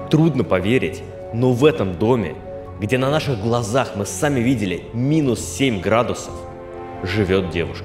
Трудно поверить, но в этом доме, где на наших глазах мы сами видели минус 7 градусов, живет девушка.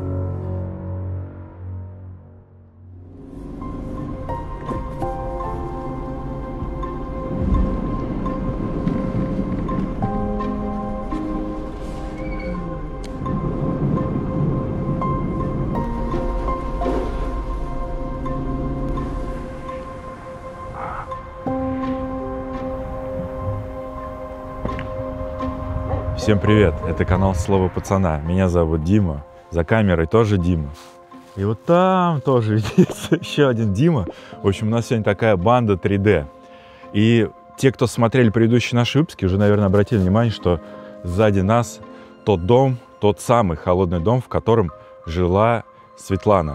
Всем привет, это канал Слово Пацана, меня зовут Дима, за камерой тоже Дима. И вот там тоже видится еще один Дима. В общем, у нас сегодня такая банда 3D. И те, кто смотрели предыдущие наши выпуски, уже, наверное, обратили внимание, что сзади нас тот дом, тот самый холодный дом, в котором жила Светлана.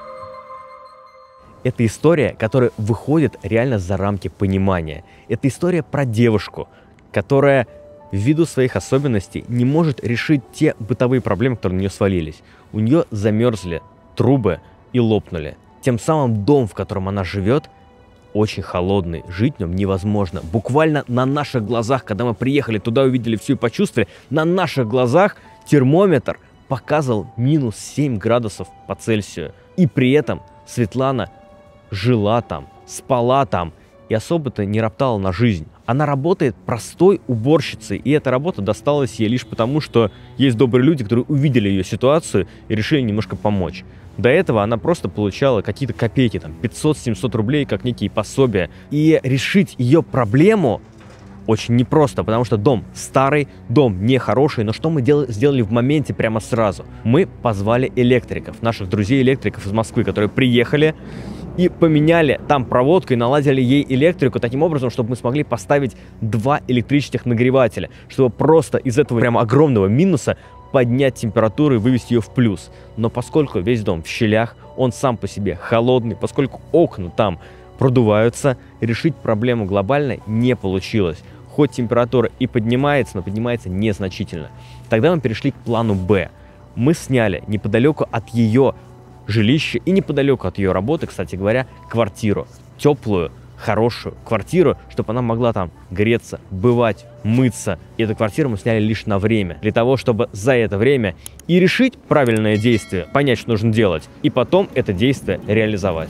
Это история, которая выходит реально за рамки понимания. Это история про девушку, которая ввиду своих особенностей не может решить те бытовые проблемы, которые на нее свалились. У нее замерзли трубы и лопнули. Тем самым дом, в котором она живет, очень холодный. Жить в нем невозможно. Буквально на наших глазах, когда мы приехали туда, увидели все и почувствовали, на наших глазах термометр показывал минус 7 градусов по Цельсию. И при этом Светлана жила там, спала там и особо-то не роптала на жизнь. Она работает простой уборщицей, и эта работа досталась ей лишь потому, что есть добрые люди, которые увидели ее ситуацию и решили немножко помочь. До этого она просто получала какие-то копейки, там 500-700 рублей, как некие пособия. И решить ее проблему очень непросто, потому что дом старый, дом нехороший, но что мы сделали в моменте прямо сразу? Мы позвали электриков, наших друзей-электриков из Москвы, которые приехали и поменяли там проводку и наладили ей электрику таким образом, чтобы мы смогли поставить 2 электрических нагревателя, чтобы просто из этого прям огромного минуса поднять температуру и вывести ее в плюс. Но поскольку весь дом в щелях, он сам по себе холодный, поскольку окна там продуваются, решить проблему глобально не получилось. Хоть температура и поднимается, но поднимается незначительно. Тогда мы перешли к плану Б. Мы сняли неподалеку от ее жилище и неподалеку от ее работы, кстати говоря, квартиру. Теплую, хорошую квартиру, чтобы она могла там греться, бывать, мыться. И эту квартиру мы сняли лишь на время. Для того, чтобы за это время и решить правильное действие, понять, что нужно делать, и потом это действие реализовать.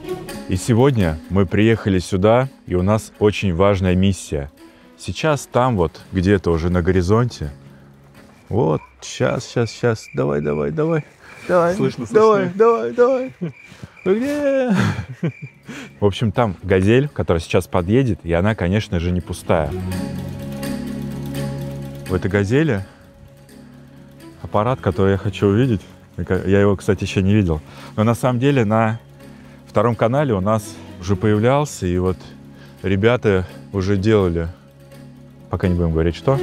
И сегодня мы приехали сюда, и у нас очень важная миссия. Сейчас там вот, где-то уже на горизонте. Вот, сейчас, давай. Слышно. Давай. Ну где? В общем, там газель, которая сейчас подъедет, и она, конечно же, не пустая. В этой газели аппарат, который я хочу увидеть. Я его, кстати, еще не видел. Но на самом деле на втором канале у нас уже появлялся, и вот ребята уже делали, пока не будем говорить, что.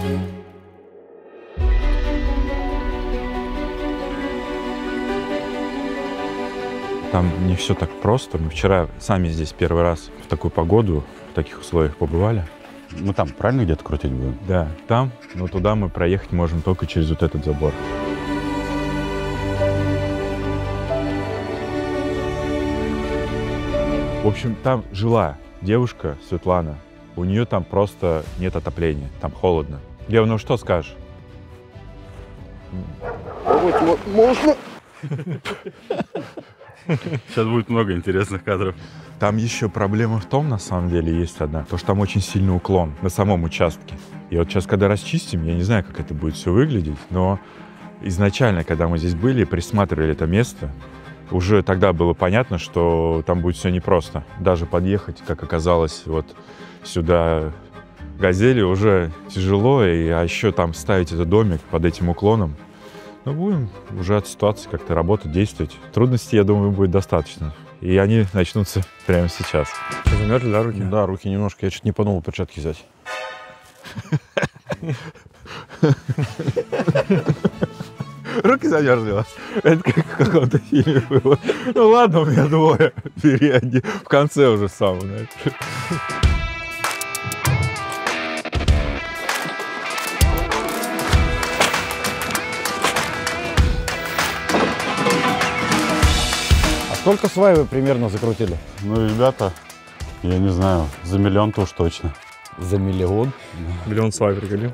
Там не все так просто. Мы вчера сами здесь первый раз в такую погоду, в таких условиях побывали. Мы там правильно где-то крутить будем? Да, там, но туда мы проехать можем только через вот этот забор. В общем, там жила девушка Светлана. У нее там просто нет отопления, там холодно. Лев, ну что скажешь? Можно? Сейчас будет много интересных кадров. Там еще проблема в том, на самом деле, есть одна, то, что там очень сильный уклон на самом участке. И вот сейчас, когда расчистим, я не знаю, как это будет все выглядеть, но изначально, когда мы здесь были, присматривали это место, уже тогда было понятно, что там будет все непросто. Даже подъехать, как оказалось, вот сюда газели уже тяжело, а еще там ставить этот домик под этим уклоном. Но будем уже от ситуации как-то работать, действовать. Трудностей, я думаю, будет достаточно. И они начнутся прямо сейчас. Что, замерзли, да, руки? Да, руки немножко. Я чуть не подумал перчатки взять. Руки замерзли у вас? Это как в каком-то фильме было. Ну ладно, у меня двое. Бери один. В конце уже сам, знаешь. Сколько свай вы примерно закрутили? Ну, ребята Я не знаю, за миллион-то уж точно. За миллион? Миллион свай приколи.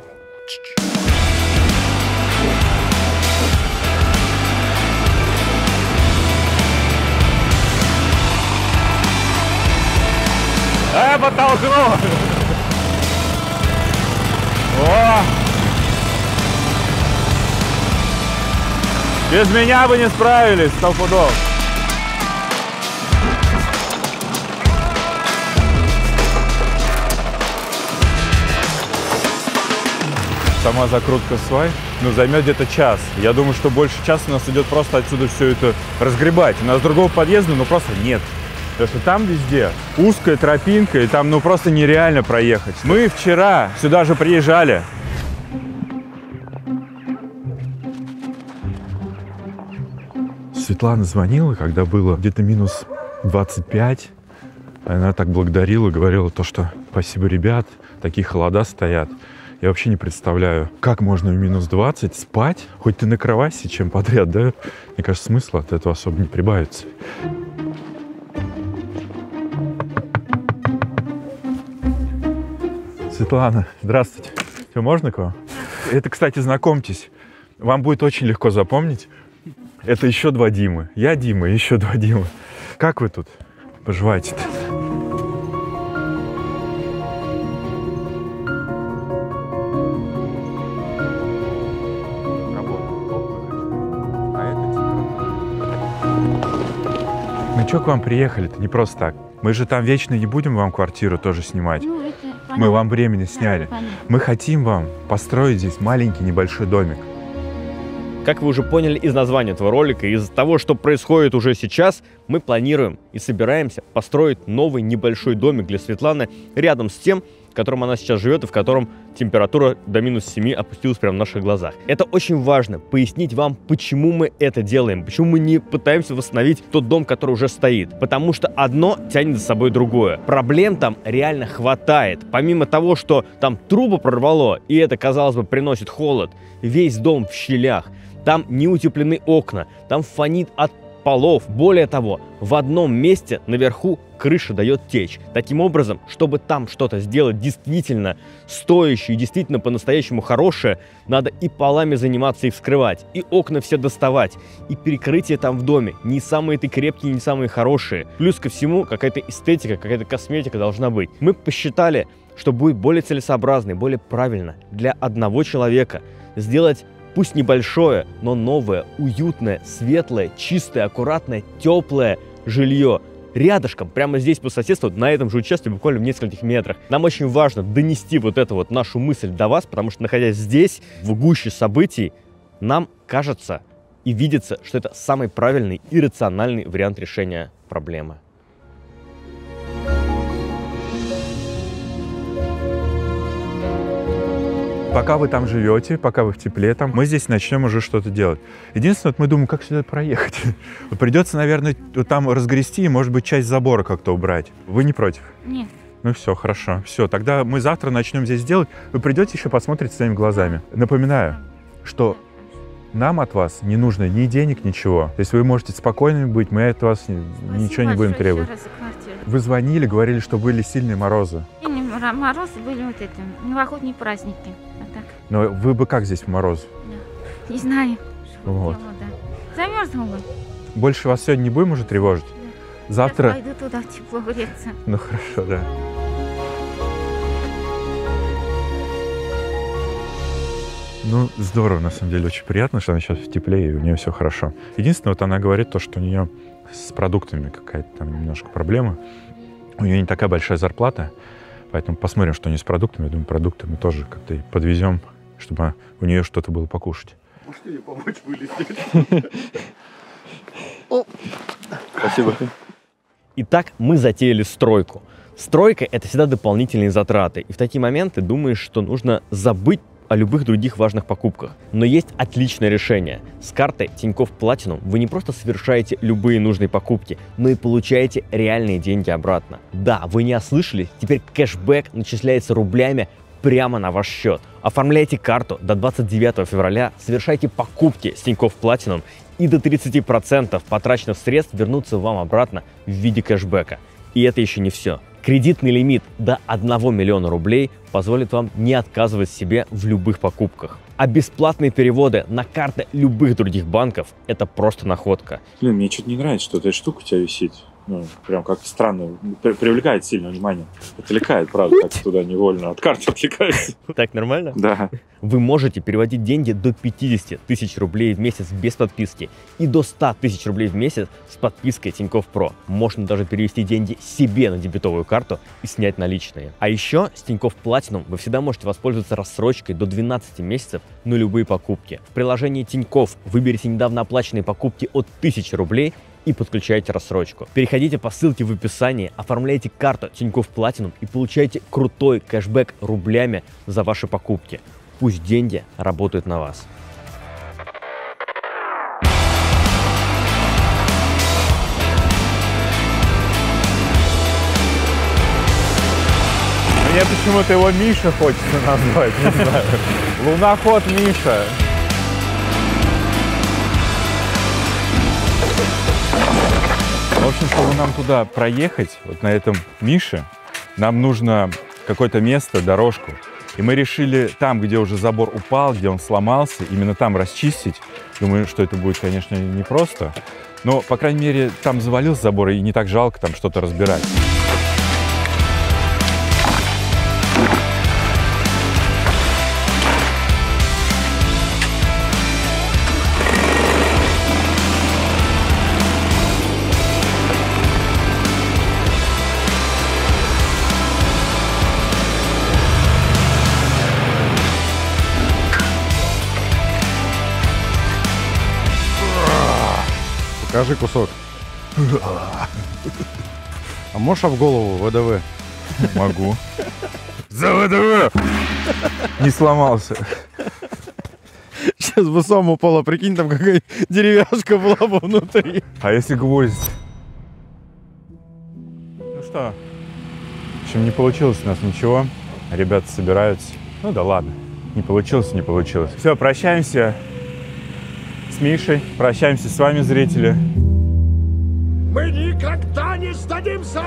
Подтолкнул! О! Без меня бы не справились, 100 пудов. Сама закрутка свай, займет где-то час. Я думаю, что больше часа у нас идет просто отсюда все это разгребать. У нас другого подъезда, просто нет. Потому что там везде узкая тропинка, и там просто нереально проехать. Мы вчера сюда же приезжали. Светлана звонила, когда было где-то минус 25. Она так благодарила, говорила то, что спасибо, ребят, такие холода стоят. Я вообще не представляю, как можно в минус 20 спать, хоть ты накрывайся чем подряд, да? Мне кажется, смысла от этого особо не прибавится. Светлана, здравствуйте. Все, можно к вам? Это, кстати, знакомьтесь, вам будет очень легко запомнить. Это еще 2 Димы. Я Дима, еще 2 Димы. Как вы тут поживаете-то? Мы что к вам приехали-то? Не просто так. Мы же там вечно не будем вам квартиру тоже снимать. Мы вам временно сняли. Мы хотим вам построить здесь маленький небольшой домик. Как вы уже поняли из названия этого ролика, из того, что происходит уже сейчас, мы планируем и собираемся построить новый небольшой домик для Светланы рядом с тем, в котором она сейчас живет и в котором температура до минус 7 опустилась прямо в наших глазах. Это очень важно, пояснить вам, почему мы это делаем, почему мы не пытаемся восстановить тот дом, который уже стоит. Потому что одно тянет за собой другое. Проблем там реально хватает. Помимо того, что там трубы прорвало, и это, казалось бы, приносит холод, весь дом в щелях, там не утеплены окна, там фонит от полов. Более того, в одном месте наверху крыша дает течь. Таким образом, чтобы там что-то сделать действительно стоящее, действительно по-настоящему хорошее, надо и полами заниматься, и вскрывать, и окна все доставать, и перекрытия там в доме не самые-то крепкие, не самые хорошие. Плюс ко всему, какая-то эстетика, какая-то косметика должна быть. Мы посчитали, что будет более целесообразно и более правильно для одного человека сделать пусть небольшое, но новое, уютное, светлое, чистое, аккуратное, теплое жилье. Рядышком, прямо здесь по соседству, на этом же участке, буквально в нескольких метрах. Нам очень важно донести вот эту вот нашу мысль до вас, потому что, находясь здесь, в гуще событий, нам кажется и видится, что это самый правильный и рациональный вариант решения проблемы. Пока вы там живете, пока вы в тепле там, мы здесь начнем уже что-то делать. Единственное, мы думаем, как сюда проехать. Придется, наверное, там разгрести и, может быть, часть забора как-то убрать. Вы не против? Нет. Ну все, хорошо. Все, тогда мы завтра начнем здесь делать. Вы придете еще посмотрите своими глазами. Напоминаю, что нам от вас не нужно ни денег, ничего. То есть вы можете спокойными быть, мы от вас ничего не будем требовать. Вы звонили, говорили, что были сильные морозы. Морозы были вот это, новогодние праздники. А так. Но вы бы как здесь в мороз? Не знаю. Вот. Замерзла бы. Больше вас сегодня не будем уже тревожить? Да. Завтра... Я пойду туда в тепло греться. Ну хорошо, да. Ну, здорово, на самом деле, очень приятно, что она сейчас в тепле, и у нее все хорошо. Единственное, вот она говорит то, что у нее с продуктами какая-то там немножко проблема. У нее не такая большая зарплата, поэтому посмотрим, что у нее с продуктами. Я думаю, продукты мы тоже как-то подвезем, чтобы у нее что-то было покушать. Может, ей помочь вылезти? Спасибо. Итак, мы затеяли стройку. Стройка – это всегда дополнительные затраты. И в такие моменты думаешь, что нужно забыть о любых других важных покупках. Но есть отличное решение. С картой Тинькофф Platinum вы не просто совершаете любые нужные покупки, но и получаете реальные деньги обратно. Да, вы не ослышались, теперь кэшбэк начисляется рублями прямо на ваш счет. Оформляйте карту до 29 февраля, совершайте покупки с Тинькофф Platinum, и до 30% потраченных средств вернутся вам обратно в виде кэшбэка. И это еще не все. Кредитный лимит до 1 миллиона рублей позволит вам не отказывать себе в любых покупках. А бесплатные переводы на карты любых других банков – это просто находка. Блин, мне что-то не нравится, что эта штука у тебя висит. Ну, прям как-то странно. Привлекает сильно внимание. Отвлекает, правда, так туда невольно. От карты отвлекается. Так нормально? Да. Вы можете переводить деньги до 50 тысяч рублей в месяц без подписки и до 100 тысяч рублей в месяц с подпиской Тинькофф Про. Можно даже перевести деньги себе на дебетовую карту и снять наличные. А еще с Тинькофф Platinum вы всегда можете воспользоваться рассрочкой до 12 месяцев на любые покупки. В приложении Тинькофф выберите недавно оплаченные покупки от 1000 рублей и подключайте рассрочку. Переходите по ссылке в описании, оформляйте карту Тинькофф Platinum и получайте крутой кэшбэк рублями за ваши покупки. Пусть деньги работают на вас. Мне почему-то его Миша хочется назвать, не знаю. Луноход Миша. В общем, чтобы нам туда проехать, вот на этом Мише, нам нужно какое-то место, дорожку. И мы решили там, где уже забор упал, где он сломался, именно там расчистить. Думаю, что это будет, конечно, непросто. Но, по крайней мере, там завалился забор, и не так жалко там что-то разбирать. Покажи кусок. А можешь в голову ВДВ? Могу. За ВДВ! Не сломался. Сейчас бы сам упала, прикинь, там какая деревяшка была бы внутри. А если гвоздь? Ну что? В общем, не получилось у нас ничего. Ребята собираются. Ну да ладно. Не получилось, не получилось. Все, прощаемся с Мишей. Прощаемся с вами, зрители. Мы никогда не сдадимся!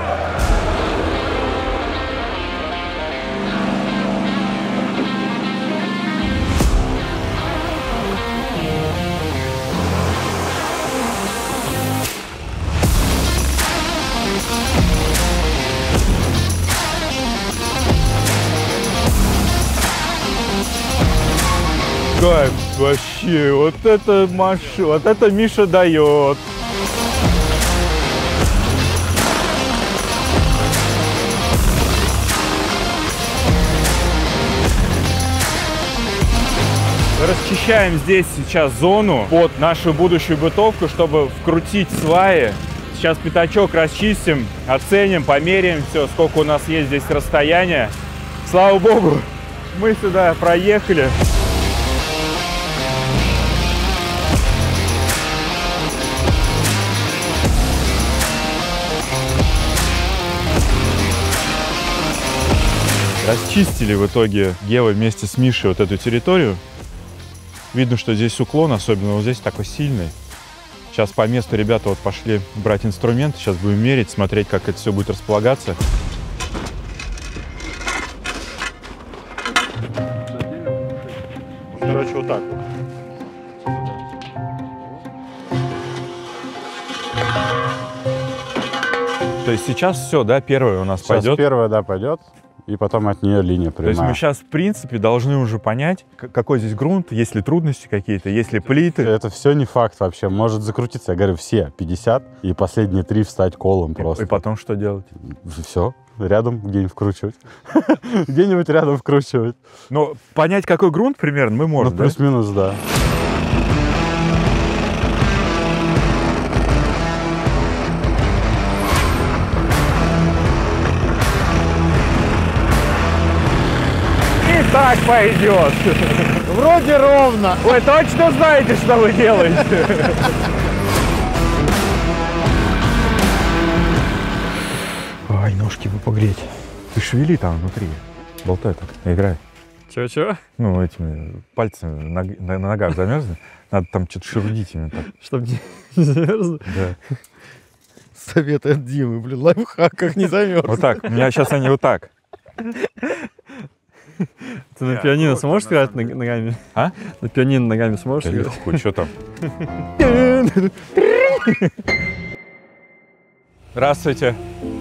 Кайф вообще, вот это машина, вот это Миша дает. Расчищаем здесь сейчас зону под нашу будущую бытовку, чтобы вкрутить сваи. Сейчас пятачок расчистим, оценим, померяем все, сколько у нас есть здесь расстояние. Слава богу, мы сюда проехали. Расчистили в итоге Гева вместе с Мишей вот эту территорию. Видно, что здесь уклон, особенно вот здесь такой сильный. Сейчас по месту ребята вот пошли брать инструмент. Сейчас будем мерить, смотреть, как это все будет располагаться. Короче, вот так вот. То есть сейчас все, да, первое у нас пойдет? Первая, да, пойдет. И потом от нее линия прямая. То есть мы сейчас, в принципе, должны уже понять, какой здесь грунт, есть ли трудности какие-то, есть ли плиты. Это все не факт вообще. Может закрутиться, я говорю, все 50, и последние 3 встать колом просто. И потом что делать? Все, рядом где-нибудь вкручивать. Где-нибудь рядом вкручивать. Но понять, какой грунт примерно, мы можем, ну, плюс-минус, да. Так пойдет. Вроде ровно. Вы точно знаете, что вы делаете? Ай, ножки бы погреть. Ты шевели там внутри. Болтай так, играй. Чего-чего? Ну, этими пальцами на ногах замерзли. Надо там что-то шевелить именно так. Чтобы не замерзло? Да. Совет от Димы, блин, лайфхак, как не замерз. Вот так. У меня сейчас они вот так. Ты на пианино сможешь играть ногами? А? На пианино ногами сможешь Да играть? легко, что там? Здравствуйте.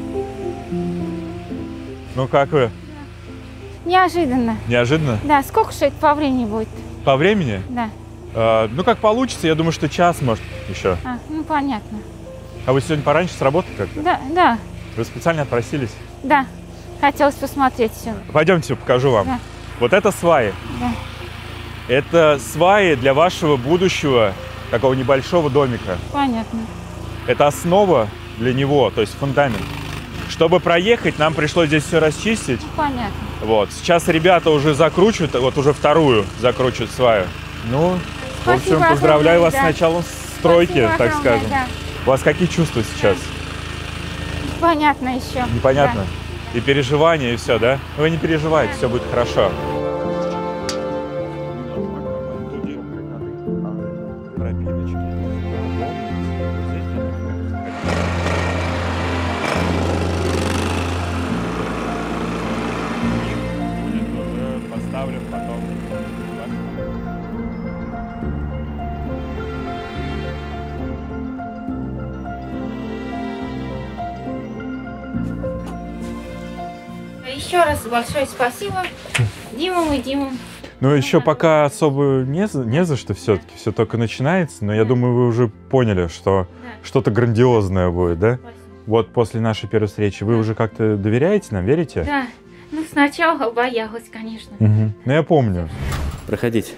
Ну как вы? Неожиданно. Неожиданно? Да, сколько же это по времени будет? По времени? Да. Ну как получится, я думаю, что час, может, еще. Ну понятно. А вы сегодня пораньше с работы как-то? Да. Вы специально отпросились? Да. Хотелось посмотреть все. Пойдемте, покажу вам. Да. Вот это сваи. Да. Это сваи для вашего будущего такого небольшого домика. Понятно. Это основа для него, то есть фундамент. Чтобы проехать, нам пришлось здесь все расчистить. Понятно. Вот. Сейчас ребята уже закручивают, вот уже вторую закручивают сваю. Ну, в общем, Спасибо поздравляю вас с огромное, да. началом стройки, Спасибо так огромное, скажем. да. У вас какие чувства сейчас? Понятно еще. Непонятно? И переживания, и все, да? Вы не переживайте, все будет хорошо. Поставлю потом. Еще раз большое спасибо Димам и Димам. Ну, еще пока особо не за что все-таки, все только начинается, но я думаю, вы уже поняли, что что-то грандиозное будет, да? Спасибо. Вот после нашей первой встречи вы уже как-то доверяете нам, верите? Да. Ну, сначала боялась, конечно. Мгм. Ну, я помню. Проходите.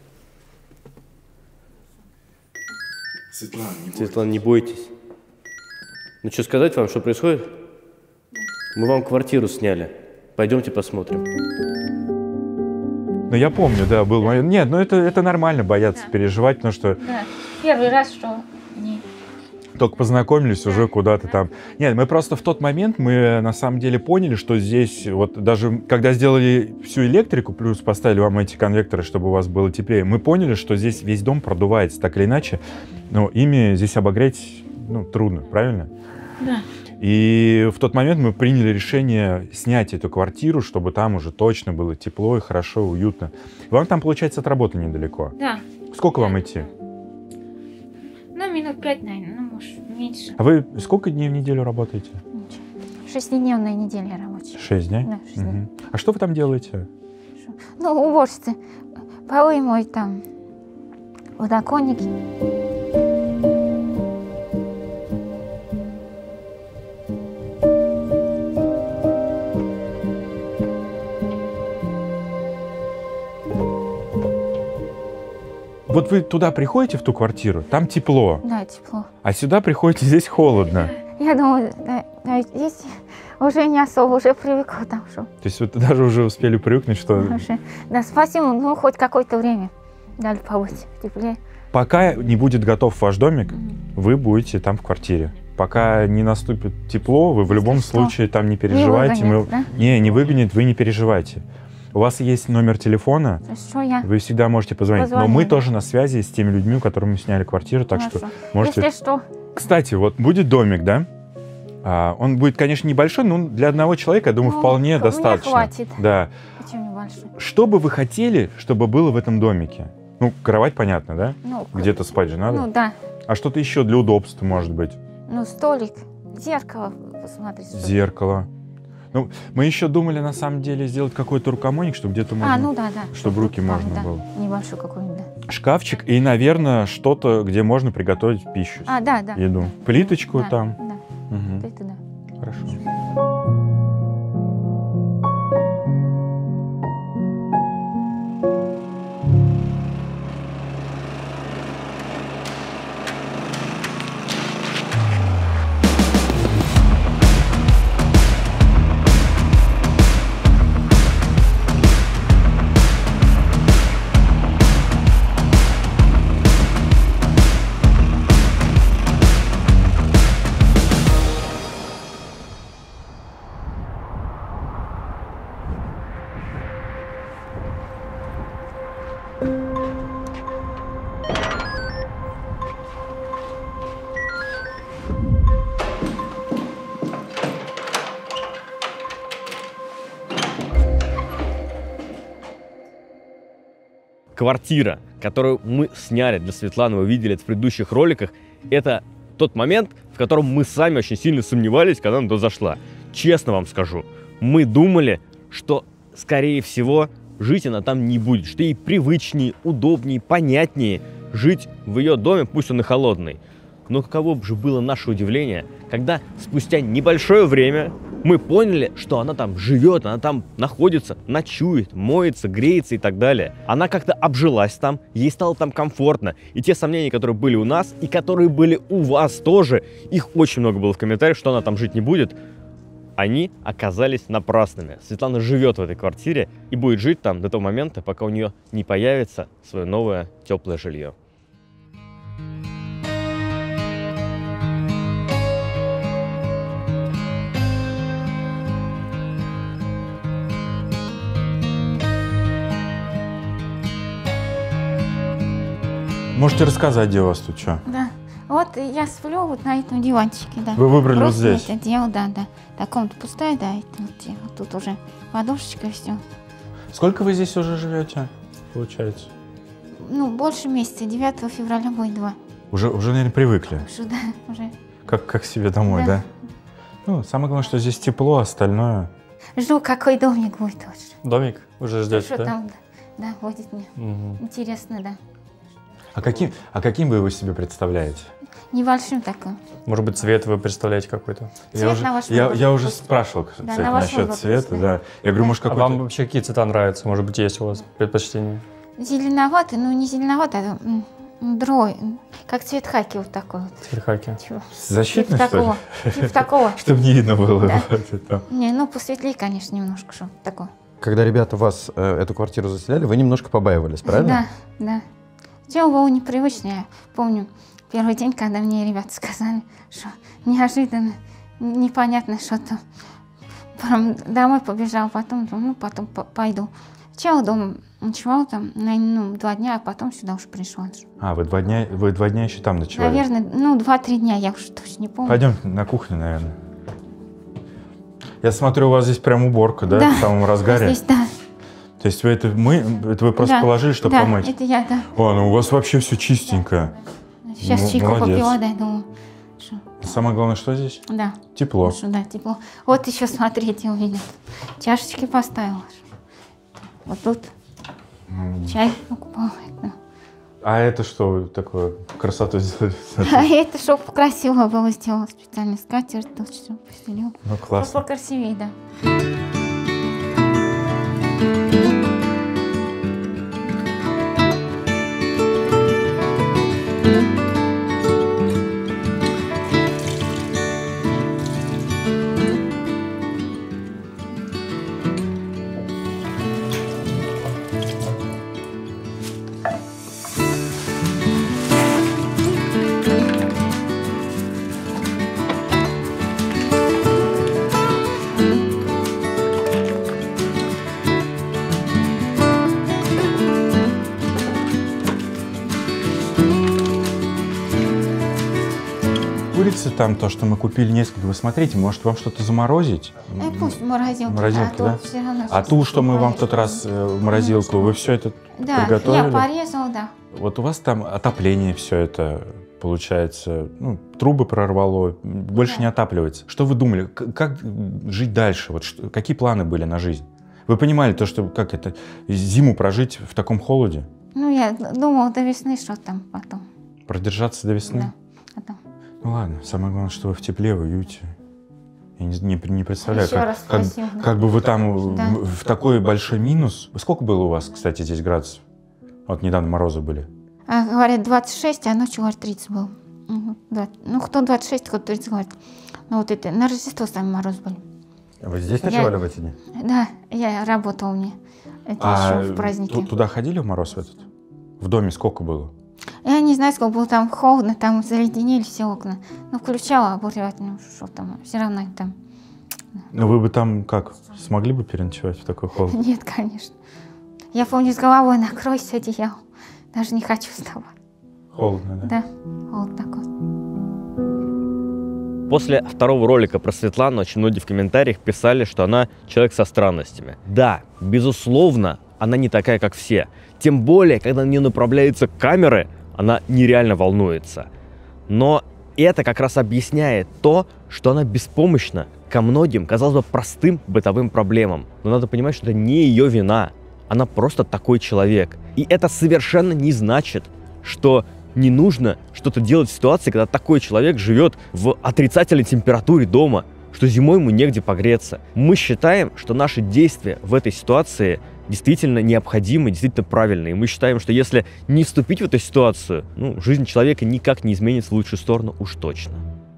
Светлана, не бойтесь. Ну что, сказать вам, что происходит? Мы вам квартиру сняли. Пойдемте посмотрим. Ну, я помню, да, был момент. Нет, ну это нормально бояться, переживать, потому что Да. Первый раз, что не. только познакомились, уже куда-то там. Нет, мы просто в тот момент, мы на самом деле поняли, что здесь, вот даже когда сделали всю электрику, плюс поставили вам эти конвекторы, чтобы у вас было теплее, мы поняли, что здесь весь дом продувается, так или иначе, но ими здесь обогреть, ну, трудно, правильно? Да. И в тот момент мы приняли решение снять эту квартиру, чтобы там уже точно было тепло и хорошо, уютно. Вам там, получается, от работы недалеко. Да. Сколько вам идти? Ну, минут 5, наверное, ну, может, меньше. А вы сколько дней в неделю работаете? 6-дневная неделя рабочая. 6 дней? Да, 6 дней. Мгм. А что вы там делаете? Ну, уборщицы. Полы мой там, подоконники. Вот вы туда приходите, в ту квартиру, там тепло, Да, тепло. а сюда приходите, здесь холодно. Я думаю, да, здесь уже не особо, уже привыкла там, что То есть вы даже уже успели привыкнуть, что уже. Да, спасибо, ну, хоть какое-то время дали побыть теплее. пока не будет готов ваш домик, вы будете там в квартире. Пока не наступит тепло, вы в любом что? случае там не переживайте. выгонят, да? Не выгонит, вы не переживайте. У вас есть номер телефона, То есть, что я? вы всегда можете позвонить. Но Позвоню, мы да. тоже на связи с теми людьми, у которых мы сняли квартиру, так что Хорошо. можете... Если что, Кстати, вот будет домик, да? Он будет, конечно, небольшой, но для одного человека, я думаю, Ну, вполне мне достаточно. хватит. Да. почему небольшой? Что бы вы хотели, чтобы было в этом домике? Ну, кровать, понятно, да? Ну, Где-то спать же надо. Ну, да. А что-то еще для удобства, может быть? Ну, столик, зеркало посмотреть. что ли. Зеркало. Ну, мы еще думали, на самом деле, сделать какой-то рукомойник, чтобы где-то можно... Ну да. чтобы руки там, можно да, было. Небольшой какой-нибудь, да. Шкафчик и, наверное, что-то, где можно приготовить пищу. Да. Еду. Плиточку Да, там. Да, Мгм. это да. Хорошо. квартира, которую мы сняли для Светланы, вы видели это в предыдущих роликах, это тот момент, в котором мы сами очень сильно сомневались, когда она туда зашла. Честно вам скажу, мы думали, что, скорее всего, жить она там не будет, что ей привычнее, удобнее, понятнее жить в ее доме, пусть он и холодный. Но каково же было наше удивление, когда спустя небольшое время мы поняли, что она там живет, она там находится, ночует, моется, греется и так далее. Она как-то обжилась там, ей стало там комфортно. И те сомнения, которые были у нас и которые были у вас тоже, их очень много было в комментариях, что она там жить не будет, они оказались напрасными. Светлана живет в этой квартире и будет жить там до того момента, пока у нее не появится свое новое теплое жилье. Можете рассказать, где у вас тут что? Да. Вот я сплю вот на этом диванчике, да. Вы выбрали вот Просто здесь? это дело, да, да. Так, комната пустая, да, и тут уже подушечка и все. Сколько вы здесь уже живете, получается? Ну, больше месяца, 9 февраля будет 2. Уже, наверное, привыкли. Уже, да, уже. Как к себе домой, да? Ну, самое главное, что здесь тепло, остальное. Жду, какой домик будет тоже. Домик уже ждете, Что да? там, да, будет мне. Мгм. Интересно, да. А каким вы его себе представляете? Небольшим таким. Может быть, цвет вы представляете какой-то? Цвет на ваш я выбор. уже спрашивал, Да, кстати, на ваш насчет выбор цвета, просто. да. Я говорю, может, А какой-то... вам вообще какие цвета нравятся? Может быть, есть у вас предпочтения? Зеленоватый, ну не зеленоватый, а дрой. Как цвет хаки вот такой вот. Цвет хаки. Чего? Защитный, Типа что ли? такого. Типа такого. Чтобы не видно было. Да. вот это. Не, ну посветлее, конечно, немножко, что такое. Когда ребята вас эту квартиру заселяли, вы немножко побаивались, правильно? Да, да. Дело было непривычное. Я помню первый день, когда мне ребята сказали, что неожиданно, непонятно что-то. Прям домой побежал, потом думаю, ну потом пойду. Сначала дома ночевал там, 2 дня, а потом сюда уже пришла. А, вы 2 дня еще там ночевали? Наверное, 2-3 дня, я уже точно не помню. Пойдем на кухню, наверное. Я смотрю, у вас здесь прям уборка, да, Да. в самом разгаре? Здесь, да. То есть это вы просто Да. положили, чтобы Да, помыть? это я, да. О, ну у вас вообще все чистенько. Сейчас Ну, чайку молодец. попила, да, думаю, что, Самое главное, что здесь? да. Тепло. Что, да, тепло. Вот еще, смотрите, у меня чашечки поставила. Вот тут чай покупала. Да. А это что такое? Красоту сделали? А это, чтобы красиво было сделано, специально скатерть, тут все постелил. Ну, Чтобы классно. покрасивее, да. Курица там, то, что мы купили несколько, вы смотрите, может вам что-то заморозить? Пусть в морозилке. Морозилке, то да? всё равно А сейчас ту, что мы вам в порежу. тот раз в морозилку, вы все это Да, приготовили? я порезала, да. Вот у вас там отопление все это, получается, ну, трубы прорвало, больше Да. не отапливается. Что вы думали, как жить дальше? Вот какие планы были на жизнь? Вы понимали то, что как это, зиму прожить в таком холоде? Ну, я думала до весны, что там потом. Продержаться до весны? Да, потом. Ну ладно, самое главное, что вы в тепле, в уюте. Я не представляю, Еще раз спасибо. как бы вы там Да. в такой большой минус. Сколько было у вас, кстати, здесь градусов? Вот недавно морозы были. А, говорят, 26, а ночью, говорят, 30 был. Ну, кто 26, кто 30, говорит. Ну, вот это, на Рождество сами мороз были. Вы здесь ночевали в эти дни? Да, я работала мне. Это А еще в празднике. туда ходили в мороз в этот? В доме сколько было? Я не знаю, сколько было там холодно, там заледенели все окна. Ну, включала обогревательную, что там, все равно там. Ну вы бы там как, смогли бы переночевать в такой холод? Нет, конечно. Я помню, с головой накройся одеялом. Даже не хочу вставать. Холодно, да? Да, вот так вот. После второго ролика про Светлану очень многие в комментариях писали, что она человек со странностями. Да, безусловно, она не такая, как все. Тем более, когда на нее направляются камеры, она нереально волнуется. Но это как раз объясняет то, что она беспомощна ко многим, казалось бы, простым бытовым проблемам. Но надо понимать, что это не ее вина. Она просто такой человек. И это совершенно не значит, что не нужно что-то делать в ситуации, когда такой человек живет в отрицательной температуре дома, что зимой ему негде погреться. Мы считаем, что наши действия в этой ситуации действительно необходимы, действительно правильные. Мы считаем, что если не вступить в эту ситуацию, жизнь человека никак не изменится в лучшую сторону, уж точно.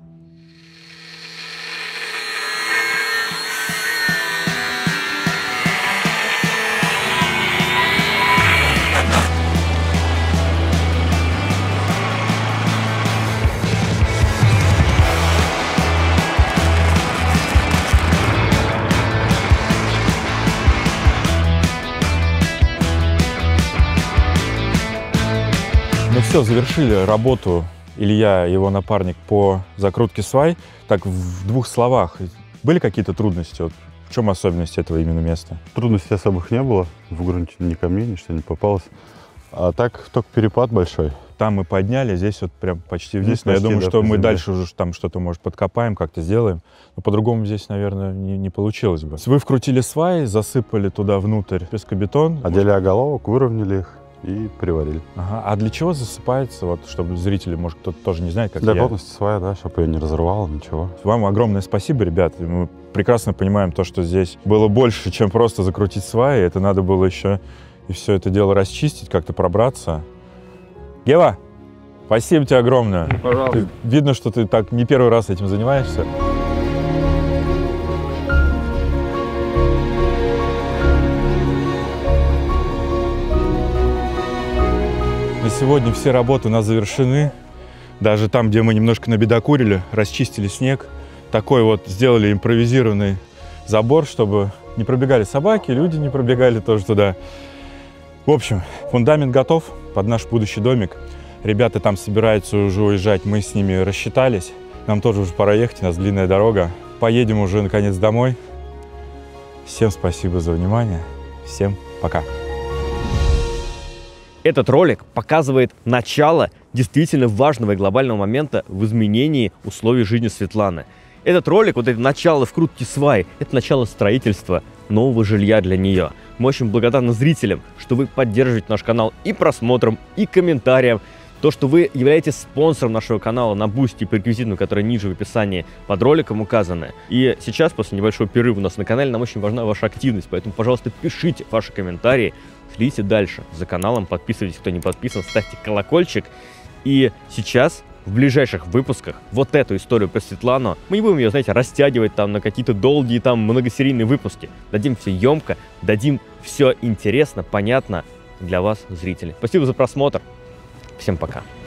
Мы все, завершили работу, Илья и его напарник, по закрутке свай. Так, в 2 словах, были какие-то трудности? Вот в чем особенность этого именно места? Трудностей особых не было. В грунте ни камней, ничто не попалось. А так только перепад большой. Там мы подняли, здесь вот прям почти вниз. Почти, Я думаю, да, что по мы земле. дальше уже там что-то, может, подкопаем, как-то сделаем. Но по-другому здесь, наверное, не получилось бы. Вы вкрутили сваи, засыпали туда внутрь пескобетон. Одели оголовок, выровняли их и приварили. Ага. А для чего засыпается, вот, чтобы зрители, может, кто-то тоже не знает, как Для я. плотности свая, да, чтобы ее не разрывало, ничего. Вам огромное спасибо, ребят. Мы прекрасно понимаем то, что здесь было больше, чем просто закрутить сваи. Это надо было еще и все это дело расчистить, как-то пробраться. Гева, спасибо тебе огромное. Пожалуйста. Видно, что ты так не первый раз этим занимаешься. На сегодня все работы у нас завершены. Даже там, где мы немножко набедокурили, расчистили снег. Такой вот сделали импровизированный забор, чтобы не пробегали собаки, люди не пробегали тоже туда. В общем, фундамент готов под наш будущий домик. Ребята там собираются уже уезжать, мы с ними рассчитались. Нам тоже уже пора ехать, у нас длинная дорога. Поедем уже наконец домой. Всем спасибо за внимание. Всем пока. Этот ролик показывает начало действительно важного и глобального момента в изменении условий жизни Светланы. Этот ролик, вот это начало вкрутки свай, это начало строительства нового жилья для нее. Мы очень благодарны зрителям, что вы поддерживаете наш канал и просмотром, и комментарием. То, что вы являетесь спонсором нашего канала на Boosty по реквизитам, которые ниже в описании под роликом указаны. И сейчас, после небольшого перерыва у нас на канале, нам очень важна ваша активность. Поэтому, пожалуйста, пишите ваши комментарии, следите дальше за каналом, подписывайтесь, кто не подписан, ставьте колокольчик. И сейчас, в ближайших выпусках, вот эту историю про Светлану, мы не будем ее, знаете, растягивать там на какие-то долгие там многосерийные выпуски. Дадим все емко, дадим все интересно, понятно для вас, зрители. Спасибо за просмотр. Всем пока.